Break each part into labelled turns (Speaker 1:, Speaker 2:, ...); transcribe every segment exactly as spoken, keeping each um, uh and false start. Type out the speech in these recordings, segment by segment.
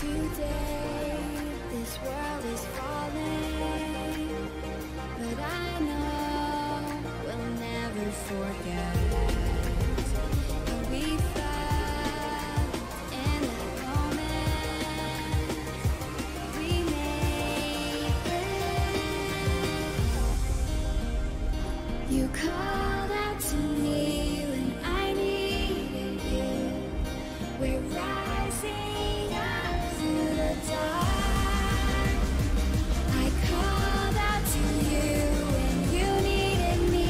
Speaker 1: Today, this world is falling, but I know we'll never forget. And we fell in that moment. We made it. You called out to me when I needed you. We're rising up through the dark. I called out to you when you needed me.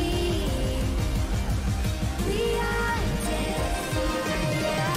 Speaker 1: We are fire.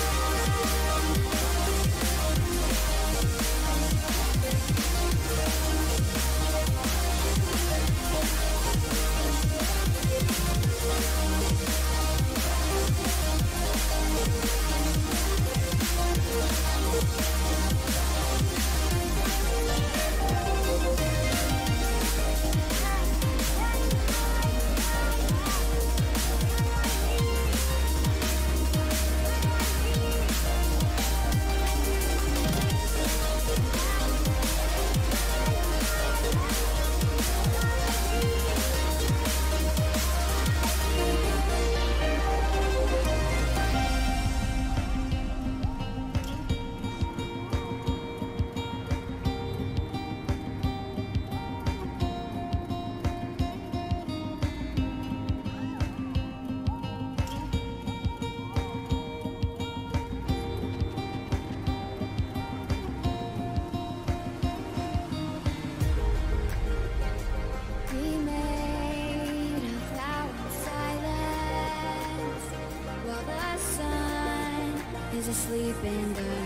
Speaker 1: We made a vow in silence while the sun is asleep in the